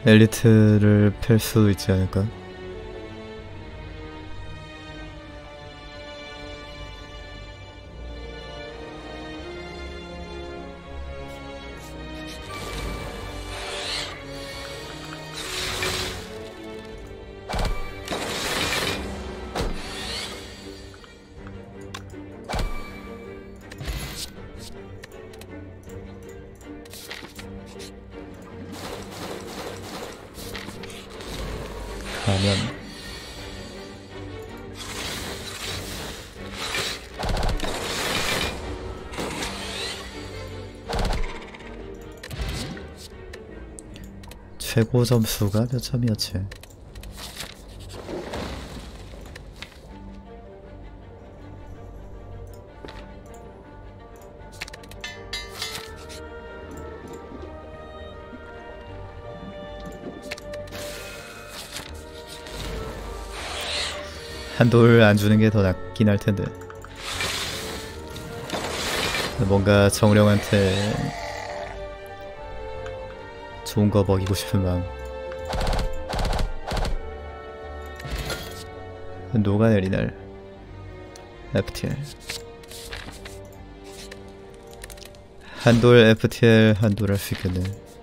엘리트를 팰 수 있지 않을까? 가면 최고 점수가 몇 점이었지? 한돌 안 주는 게 더 낫긴 할 텐데. 뭔가 정령한테 좋은 거 먹이고 싶은 마음. 녹아내리 날 FTL 한돌 FTL 한돌 할 수 있겠네.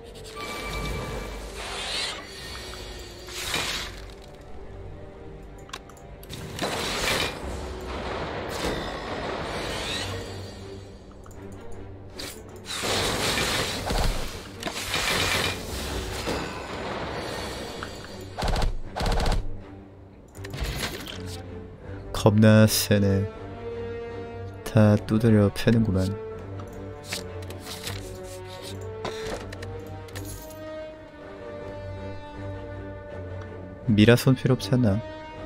겁나 세네. 다 두드려 패는구만. 미라 손 필요 없지 않나?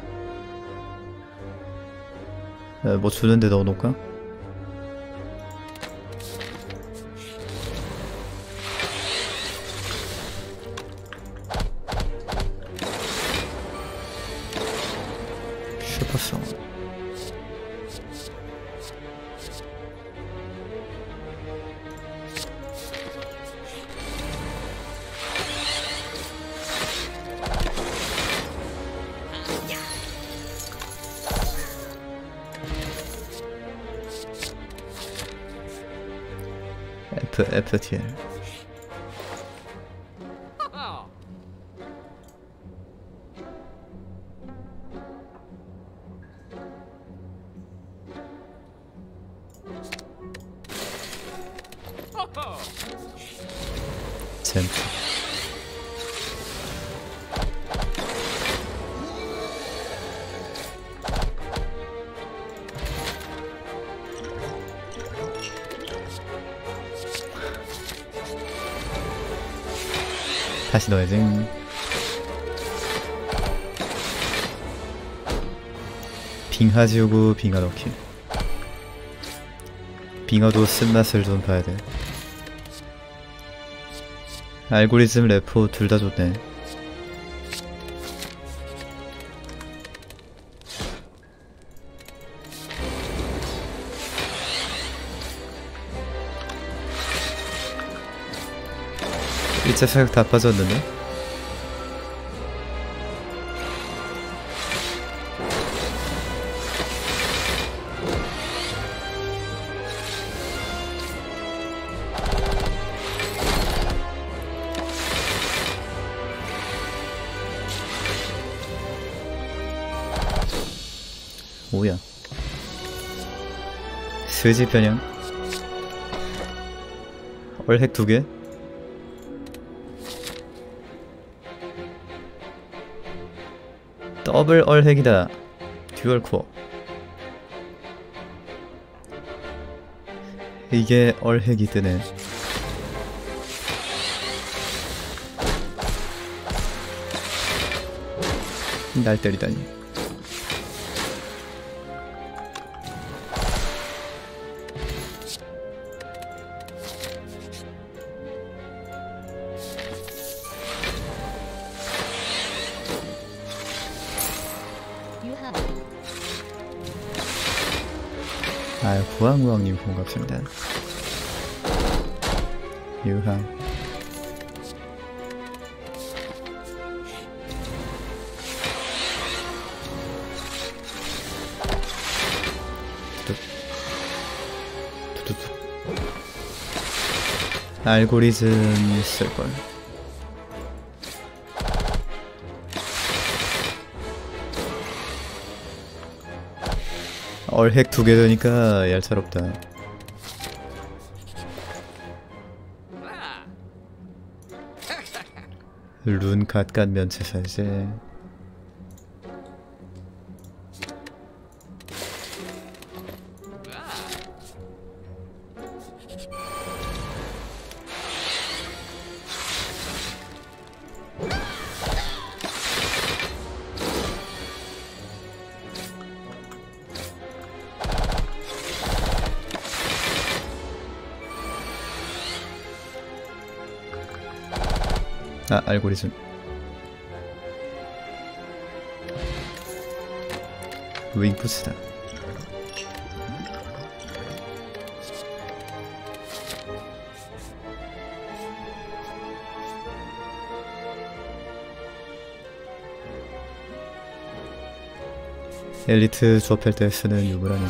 뭐 주는데 넣어놓을까? 슈퍼송 FTL 젠트 다시 넣어야지. 빙하 지우고 빙하 넣기. 빙하도 쓴맛을 좀 봐야돼. 알고리즘 레포 둘 다 좋네. 일자 사격 다 빠졌는데? 뭐야? 스지 편향? 얼핵 2개? 더블 얼핵이다. 듀얼 코어. 이게 얼핵이 뜨네. 날 때리다니. 아, 구황구황님 반갑습니다. 유황 알고리즘 있을걸. 얼핵 2개 되니까 얄짤없다. 룬 갓갓 면체 사이즈. 아, 알고리즘. 윙푸스다. 엘리트 조합할 때 쓰는 유물하는.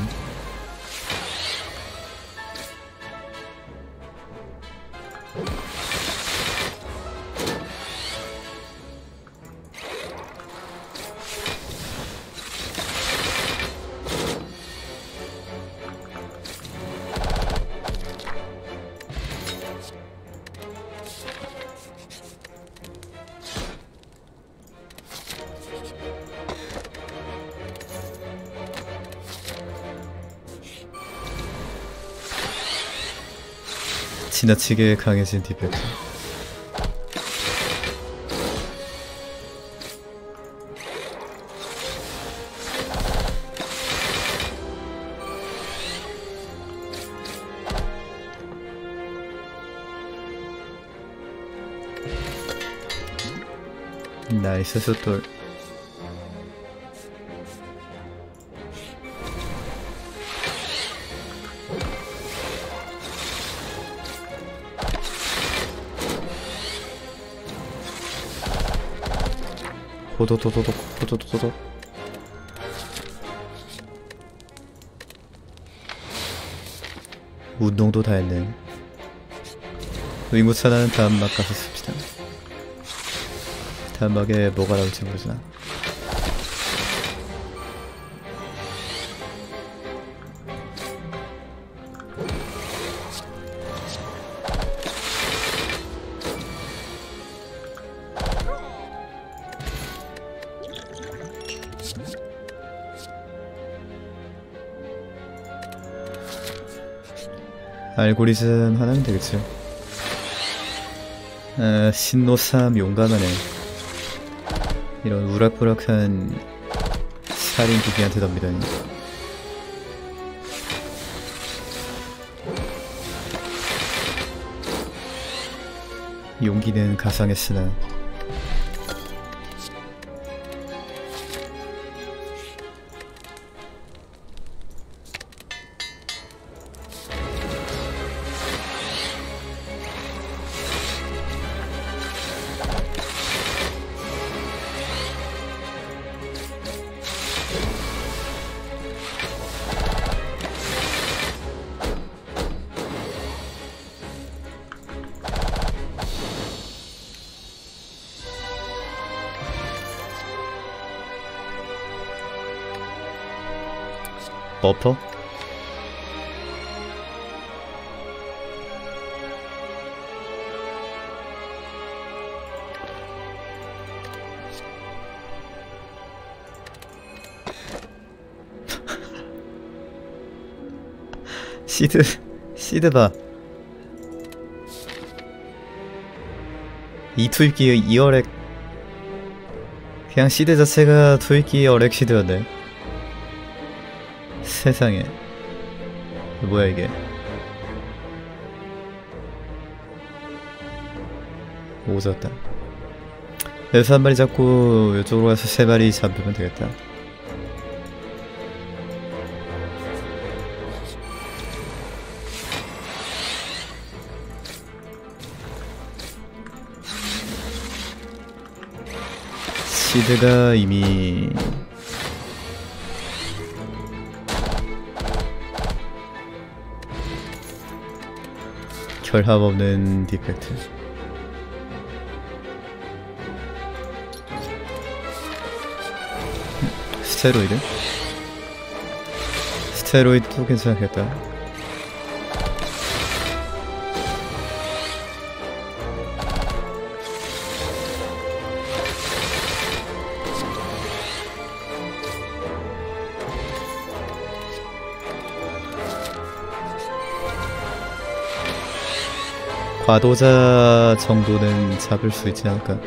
지나치게 강해진 디펙트. 나이스 숫돌. 호도도도독 호도도도독. 운동도 다 했네. 윙무차나는 다음 막 가서 씁시다. 다음 막에 뭐가 나올지 모르잖아. 알고리즘 하나면 되겠죠. 신노삼 용감하네. 이런 우락부락한 살인 기계한테 덤비다니. 용기는 가상했으나 버퍼? 시드 봐. 이 투입기 2어렉. 그냥 시드 자체가 투입기 어렉 시드였네. 세상에. 뭐야 이게. 오졌다. 여기서 한 마리 잡고 이쪽으로 가서 3마리 잡으면 되겠다. 시드가 이미 결합 없는 디펙트. 스테로이드? 스테로이드도 괜찮겠다. 과도자 정도는 잡을 수 있지 않을까?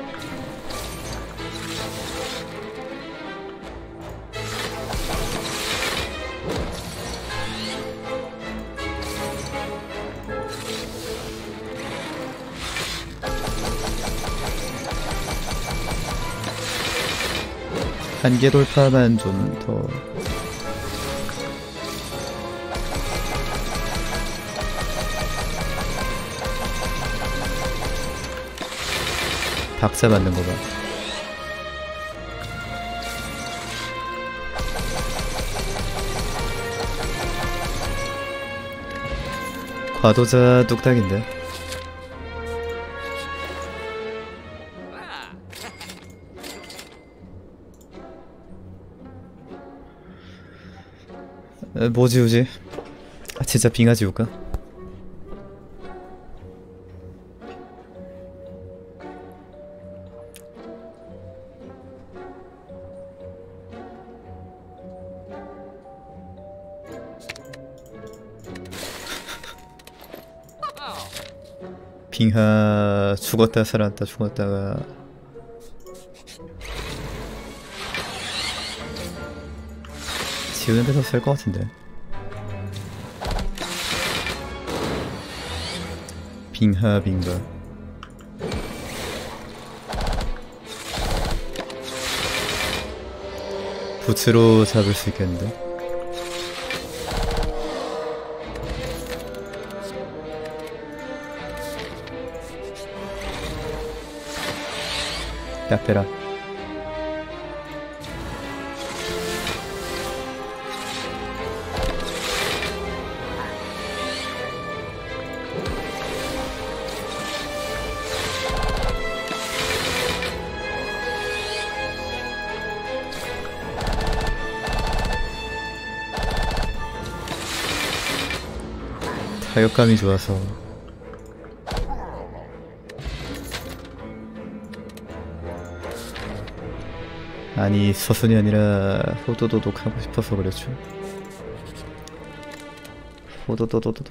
한계 돌파만 좀 더. 박자 맞는 거 봐. 과도자 뚝딱인데. 뭐 지우지? 아, 진짜 빙하 지울까? 빙하 죽었다 살았다 죽었다가 지우는 게 더 셀 것 같은데. 빙하 빙가 부츠로 잡을 수 있겠는데. 딱 대라. 타격감이 좋아서. 아니 서순이 아니라 호도도독 하고 싶어서 그랬죠. 호도도도도독.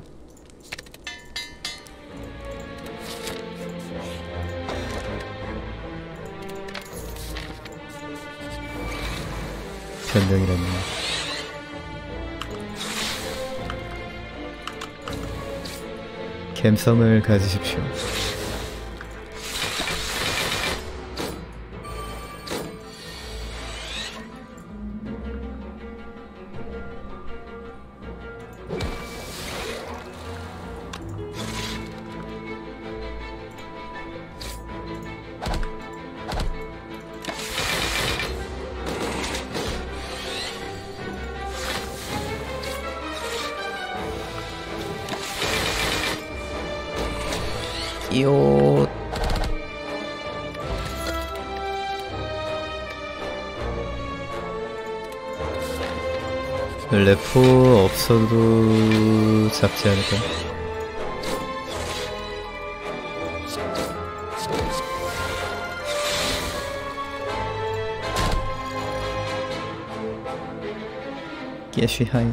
변명이라니. 감성을 가지십시오. 이요. 레포 없어도 잡지 않을까? 깨쉬하이.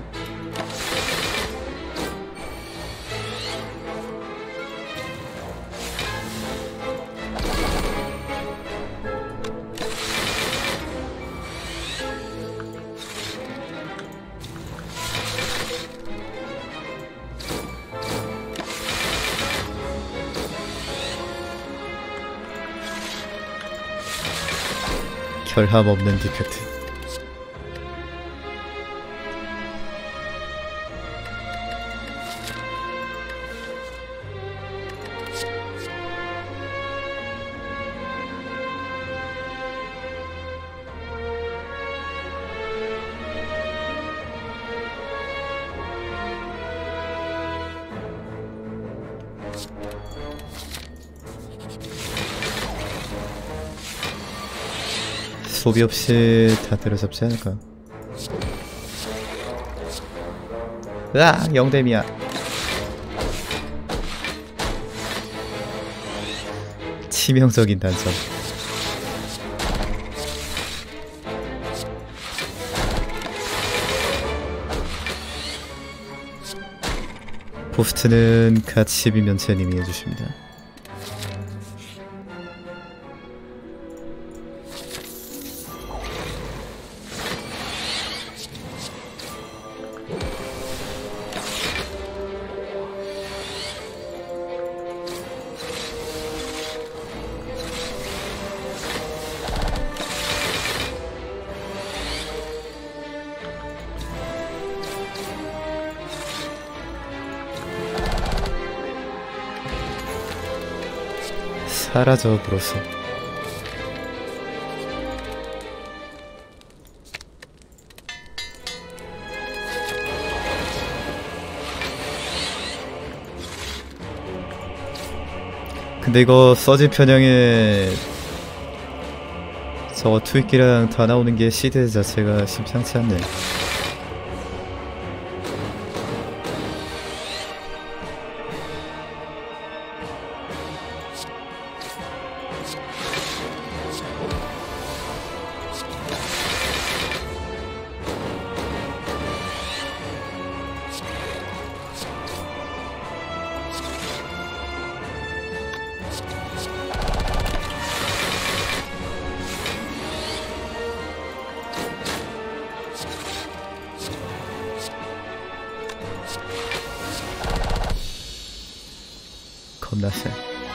결합 없는 디펙트. 소비 없이 다 때려잡지 않을까. 으악! 영댐이야. 치명적인 단점. 포스트는 같이 비면체님이 해주십니다. 사라져 버렸어. 근데 이거 서지 편향에 저거 투입기랑 다 나오는 게 시드 자체가 심상치 않네. 겁나 세.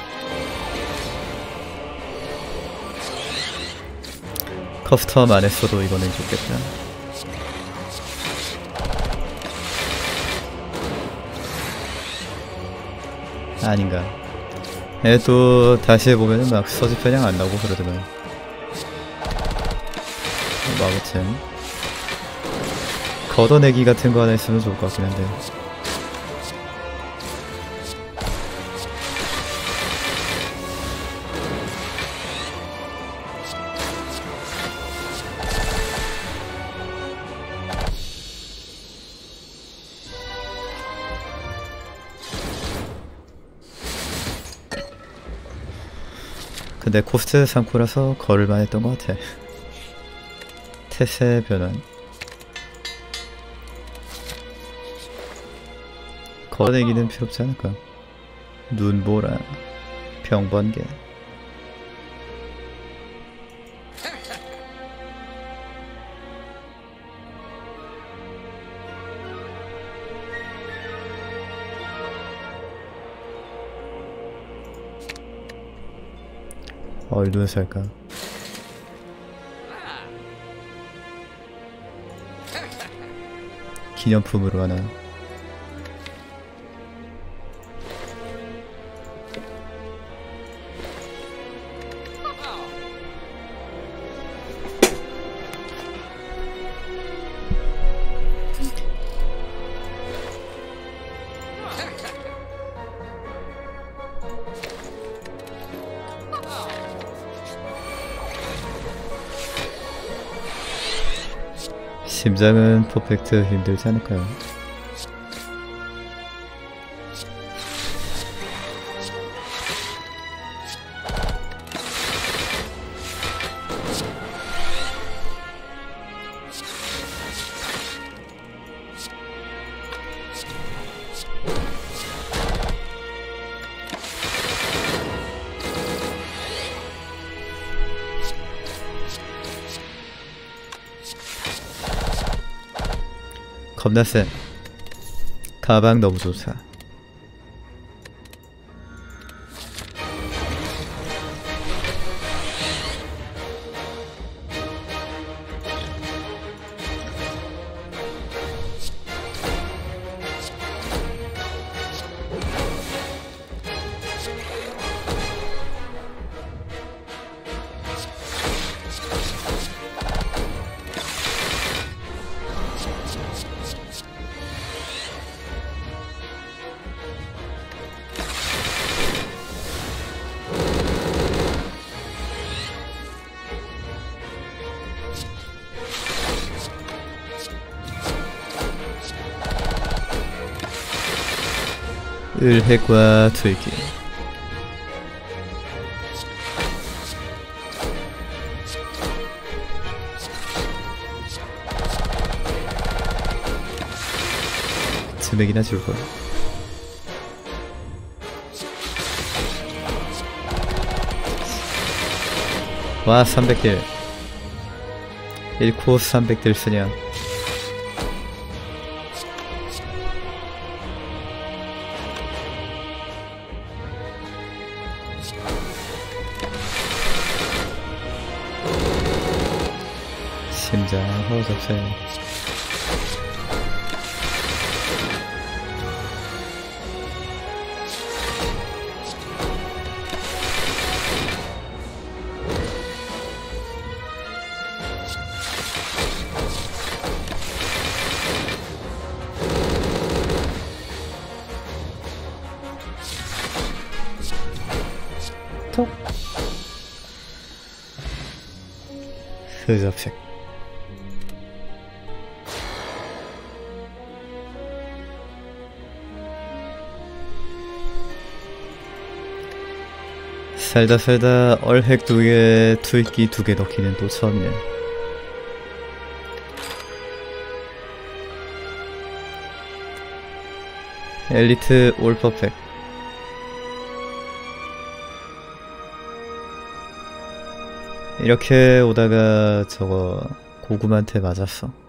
커스텀 안 했어도 이거는 좋겠다. 아닌가. 또 다시 해보면은 막 서지 편향 안 나오고 그러더만. 뭐 아무튼 걷어내기 같은 거 하나 있으면 좋을 것 같긴 한데. 근데 코스트 3코라서 걸을만 했던 것 같아. 태세 변환. 걸어내기는 필요 없지 않을까. 눈보라. 병번개. 얼루에서 할까? 기념품으로 하나. 심장은 퍼펙트 힘들지 않을까요? 겁나 쎄. 가방 너무 좋다. 을핵과 투일기. 스맥이나 줄걸. 와 300딜 1코어 300딜 쓰냐. 심장 허접세. 톡. 흐접색. 살다 얼핵 2개, 투입기 2개 넣기는 또 처음이네. 엘리트 올 퍼펙트. 이렇게 오다가 저거 고구마한테 맞았어.